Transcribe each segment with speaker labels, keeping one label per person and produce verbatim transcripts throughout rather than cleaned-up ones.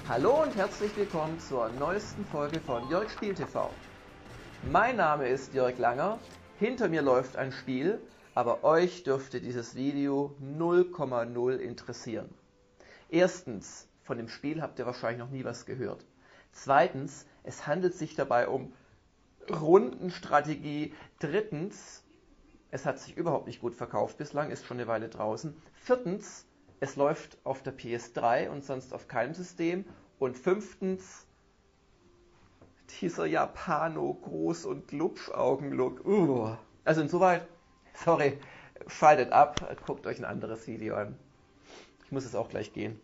Speaker 1: Hallo und herzlich willkommen zur neuesten Folge von Jörg Spiel T V. Mein Name ist Jörg Langer, hinter mir läuft ein Spiel, aber euch dürfte dieses Video null Komma null interessieren. Erstens, von dem Spiel habt ihr wahrscheinlich noch nie was gehört. Zweitens, es handelt sich dabei um Rundenstrategie. Drittens, es hat sich überhaupt nicht gut verkauft bislang, ist schon eine Weile draußen. Viertens, es läuft auf der P S drei und sonst auf keinem System. Und fünftens, dieser Japano-Groß- und Glubschaugen-Look. Uh. Also insoweit, sorry, schaltet ab, guckt euch ein anderes Video an. Ich muss es auch gleich gehen.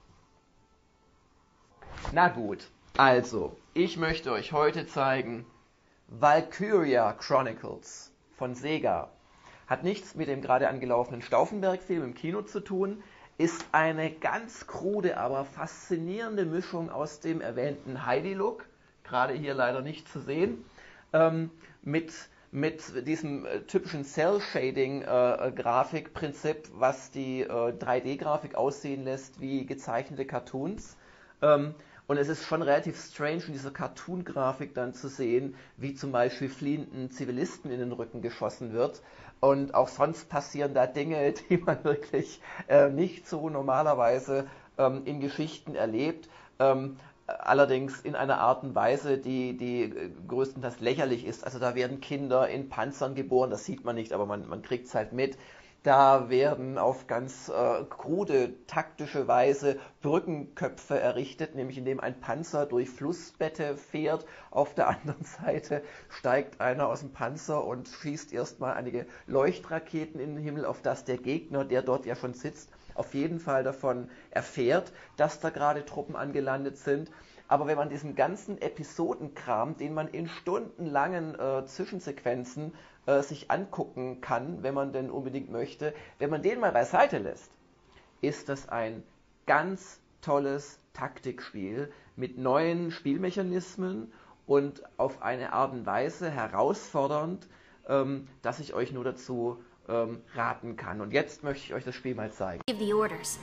Speaker 1: Na gut, also, ich möchte euch heute zeigen Valkyria Chronicles von Sega. Hat nichts mit dem gerade angelaufenen Stauffenberg-Film im Kino zu tun, ist eine ganz krude, aber faszinierende Mischung aus dem erwähnten Heidi-Look, gerade hier leider nicht zu sehen, ähm, mit, mit diesem äh, typischen Cell-Shading-Grafikprinzip, äh, was die äh, drei D-Grafik aussehen lässt wie gezeichnete Cartoons. Ähm, Und es ist schon relativ strange, in dieser Cartoon-Grafik dann zu sehen, wie zum Beispiel fliehenden Zivilisten in den Rücken geschossen wird. Und auch sonst passieren da Dinge, die man wirklich äh, nicht so normalerweise ähm, in Geschichten erlebt. Ähm, allerdings in einer Art und Weise, die, die größtenteils lächerlich ist. Also da werden Kinder in Panzern geboren, das sieht man nicht, aber man, man kriegt es halt mit. Da werden auf ganz äh, krude, taktische Weise Brückenköpfe errichtet, nämlich indem ein Panzer durch Flussbette fährt. Auf der anderen Seite steigt einer aus dem Panzer und schießt erstmal einige Leuchtraketen in den Himmel, auf das der Gegner, der dort ja schon sitzt, auf jeden Fall davon erfährt, dass da gerade Truppen angelandet sind. Aber wenn man diesen ganzen Episodenkram, den man in stundenlangen äh, Zwischensequenzen äh, sich angucken kann, wenn man denn unbedingt möchte, wenn man den mal beiseite lässt, ist das ein ganz tolles Taktikspiel mit neuen Spielmechanismen und auf eine Art und Weise herausfordernd, ähm, dass ich euch nur dazu ähm, raten kann. Und jetzt möchte ich euch das Spiel mal zeigen.
Speaker 2: Give the orders.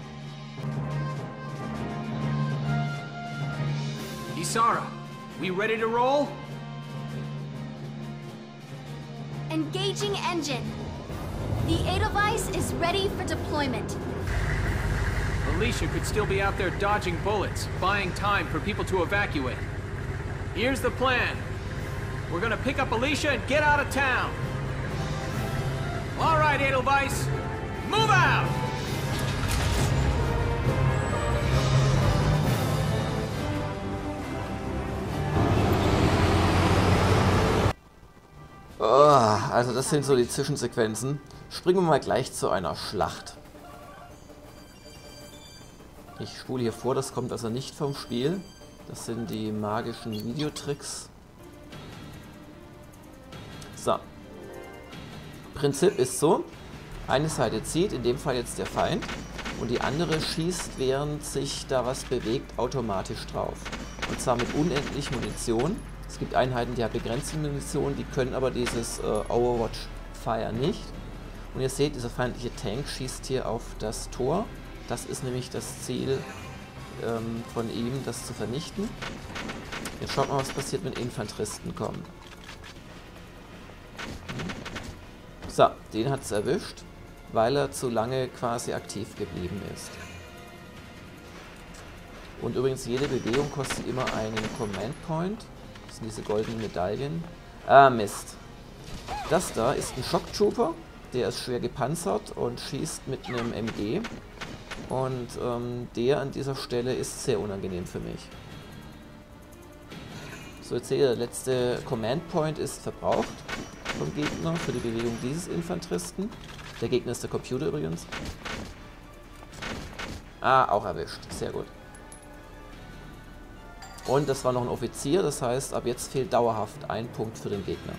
Speaker 3: Isara, we ready to roll?
Speaker 2: Engaging engine. The Edelweiss is ready for deployment.
Speaker 3: Alicia could still be out there dodging bullets, buying time for people to evacuate. Here's the plan. We're gonna pick up Alicia and get out of town. All right, Edelweiss, move out!
Speaker 1: Oh, also das sind so die Zwischensequenzen. Springen wir mal gleich zu einer Schlacht. Ich spule hier vor, das kommt also nicht vom Spiel. Das sind die magischen Videotricks. So. Prinzip ist so, eine Seite zieht, in dem Fall jetzt der Feind, und die andere schießt, während sich da was bewegt, automatisch drauf. Und zwar mit unendlich Munition. Es gibt Einheiten, die haben begrenzte Munition, die können aber dieses äh, Overwatch Fire nicht. Und ihr seht, dieser feindliche Tank schießt hier auf das Tor. Das ist nämlich das Ziel ähm, von ihm, das zu vernichten. Jetzt schaut mal, was passiert, wenn Infanteristen kommen. So, den hat es erwischt, weil er zu lange quasi aktiv geblieben ist. Und übrigens, jede Bewegung kostet immer einen Command Point. Das sind diese goldenen Medaillen. Ah, Mist. Das da ist ein Shock Trooper, der ist schwer gepanzert und schießt mit einem M G. Und ähm, der an dieser Stelle ist sehr unangenehm für mich. So, jetzt seht ihr, der letzte Command Point ist verbraucht vom Gegner für die Bewegung dieses Infanteristen. Der Gegner ist der Computer übrigens. Ah, auch erwischt. Sehr gut. Und das war noch ein Offizier, das heißt, ab jetzt fehlt dauerhaft ein Punkt für den Gegner.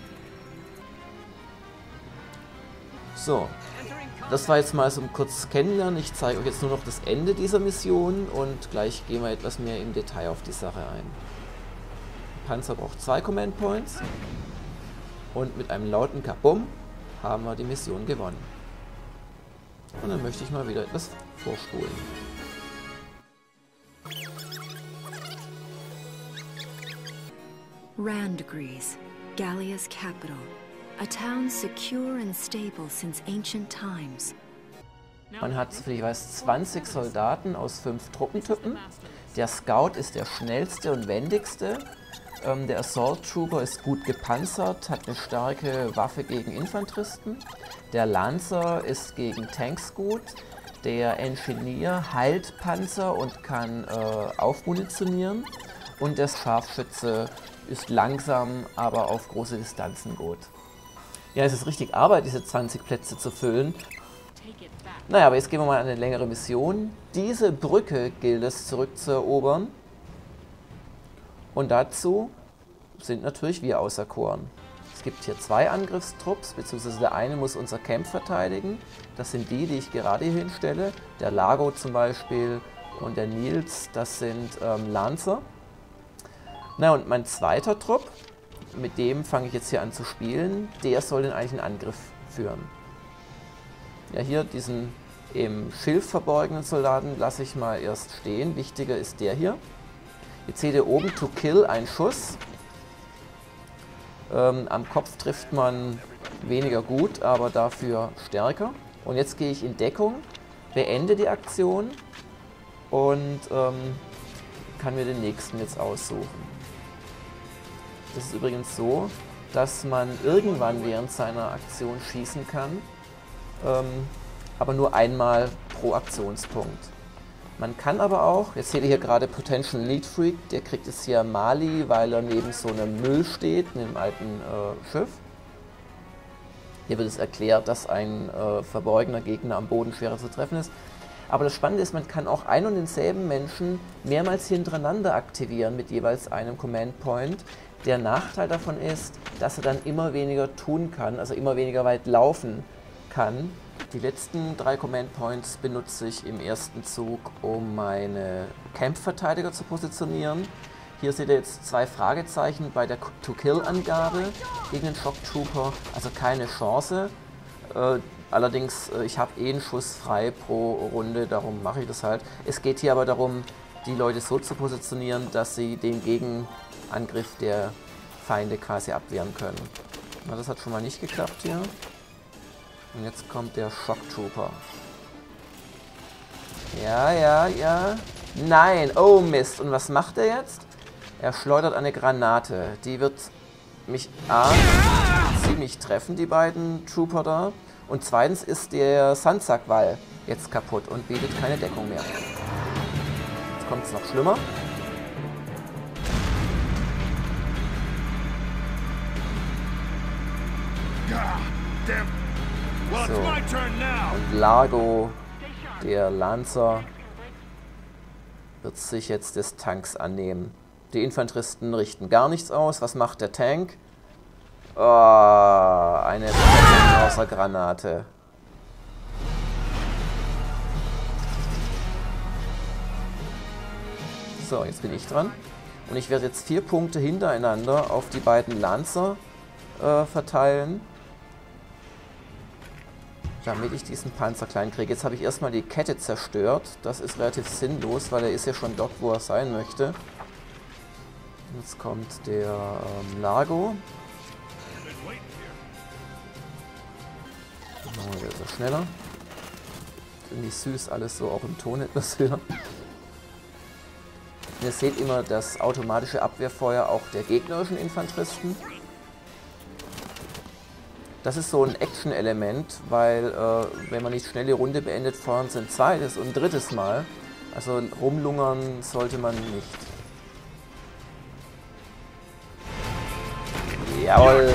Speaker 1: So, das war jetzt mal so ein kurzes Kennenlernen. Ich zeige euch jetzt nur noch das Ende dieser Mission und gleich gehen wir etwas mehr im Detail auf die Sache ein. Der Panzer braucht zwei Command Points und mit einem lauten Kabum haben wir die Mission gewonnen. Und dann möchte ich mal wieder etwas vorspulen.
Speaker 4: Randgrease, Gallia's capital. A town secure and stable since ancient times.
Speaker 1: Man hat, soviel ich weiß, zwanzig Soldaten aus fünf Truppentypen. Der Scout ist der schnellste und wendigste. Ähm, der Assault Trooper ist gut gepanzert, hat eine starke Waffe gegen Infanteristen. Der Lancer ist gegen Tanks gut. Der Engineer heilt Panzer und kann äh, aufmunitionieren. Und der Scharfschütze ist langsam, aber auf große Distanzen gut. Ja, es ist richtig Arbeit, diese zwanzig Plätze zu füllen. Naja, aber jetzt gehen wir mal an eine längere Mission. Diese Brücke gilt es zurückzuerobern. Und dazu sind natürlich wir auserkoren. Es gibt hier zwei Angriffstrupps, beziehungsweise der eine muss unser Camp verteidigen. Das sind die, die ich gerade hier hinstelle. Der Lago zum Beispiel und der Nils, das sind ähm, Lancer. Na und mein zweiter Trupp, mit dem fange ich jetzt hier an zu spielen, der soll den eigentlichen Angriff führen. Ja, hier diesen im Schilf verborgenen Soldaten lasse ich mal erst stehen. Wichtiger ist der hier. Jetzt seht ihr oben to kill, ein Schuss. Ähm, am Kopf trifft man weniger gut, aber dafür stärker. Und jetzt gehe ich in Deckung, beende die Aktion und ähm, kann mir den nächsten jetzt aussuchen. Das ist übrigens so, dass man irgendwann während seiner Aktion schießen kann, ähm, aber nur einmal pro Aktionspunkt. Man kann aber auch, jetzt seht ihr hier gerade Potential Lead Freak, der kriegt es hier Mali, weil er neben so einem Müll steht, einem alten äh, Schiff. Hier wird es erklärt, dass ein äh, verborgener Gegner am Boden schwerer zu treffen ist. Aber das Spannende ist, man kann auch ein und denselben Menschen mehrmals hintereinander aktivieren mit jeweils einem Command Point. Der Nachteil davon ist, dass er dann immer weniger tun kann, also immer weniger weit laufen kann. Die letzten drei Command Points benutze ich im ersten Zug, um meine Camp-Verteidiger zu positionieren. Hier seht ihr jetzt zwei Fragezeichen bei der To-Kill-Angabe gegen den Shock Trooper, also keine Chance. Äh, allerdings, äh, ich habe eh einen Schuss frei pro Runde, darum mache ich das halt. Es geht hier aber darum, die Leute so zu positionieren, dass sie den Gegenangriff der Feinde quasi abwehren können. Na, das hat schon mal nicht geklappt hier. Und jetzt kommt der Shock Trooper. Ja, ja, ja. Nein, oh Mist. Und was macht er jetzt? Er schleudert eine Granate. Die wird mich A, ziemlich treffen, die beiden Trooper da. Und zweitens ist der Sandsack-Wall jetzt kaputt und bietet keine Deckung mehr. Jetzt kommt es noch schlimmer. So. Und Lago, der Lancer, wird sich jetzt des Tanks annehmen. Die Infanteristen richten gar nichts aus. Was macht der Tank? Oh, eine Granate. So, jetzt bin ich dran. Und ich werde jetzt vier Punkte hintereinander auf die beiden Lancer äh, verteilen, damit ich diesen Panzer klein kriege. Jetzt habe ich erstmal die Kette zerstört. Das ist relativ sinnlos, weil er ist ja schon dort, wo er sein möchte. Jetzt kommt der ähm, Lago. Oh, der ist ja schneller. Irgendwie süß, alles so auch im Ton etwas höher. Und ihr seht immer das automatische Abwehrfeuer auch der gegnerischen Infanteristen. Das ist so ein Action-Element, weil äh, wenn man nicht schnell die Runde beendet, feuern sie ein zweites und ein drittes Mal. Also rumlungern sollte man nicht. Jawohl!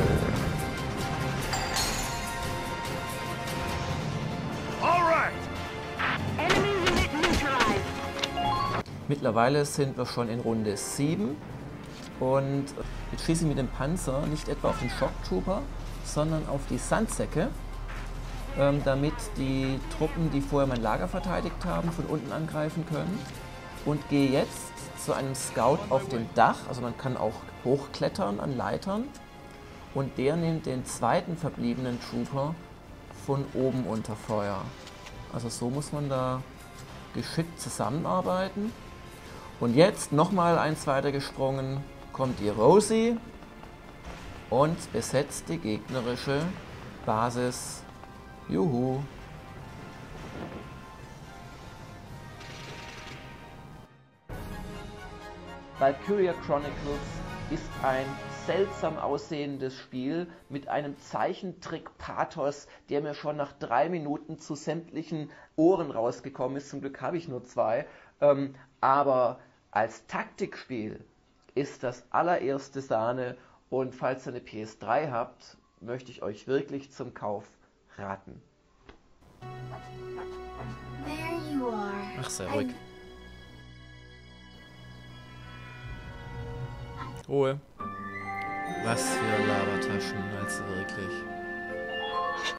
Speaker 1: Mittlerweile sind wir schon in Runde sieben und jetzt schieße ich mit dem Panzer nicht etwa auf den Shock Trooper, sondern auf die Sandsäcke, ähm, damit die Truppen, die vorher mein Lager verteidigt haben, von unten angreifen können. Und gehe jetzt zu einem Scout auf dem Dach, also man kann auch hochklettern an Leitern, und der nimmt den zweiten verbliebenen Trooper von oben unter Feuer. Also so muss man da geschickt zusammenarbeiten. Und jetzt nochmal eins weiter gesprungen, kommt die Rosie und besetzt die gegnerische Basis. Juhu. Valkyria Chronicles ist ein seltsam aussehendes Spiel mit einem Zeichentrick-Pathos, der mir schon nach drei Minuten zu sämtlichen Ohren rausgekommen ist. Zum Glück habe ich nur zwei. Ähm, aber als Taktikspiel ist das allererste Sahne, und falls ihr eine P S drei habt, möchte ich euch wirklich zum Kauf raten.
Speaker 2: There you are.
Speaker 5: Ach, sehr ruhig. Ruhe. Was für Labertaschen, also wirklich.